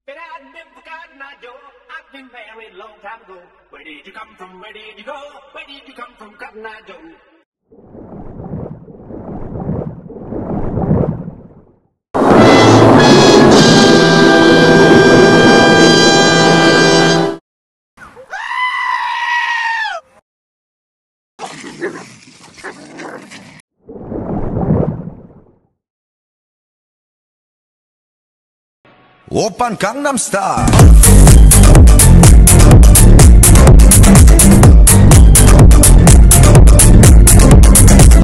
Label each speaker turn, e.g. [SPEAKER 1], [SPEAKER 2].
[SPEAKER 1] But I've been forgotten, I Joe. I've been married long time ago. Where did you come from? Where did you go? Where did you come from, Cotton Eye Joe?
[SPEAKER 2] オーパンガンナムスター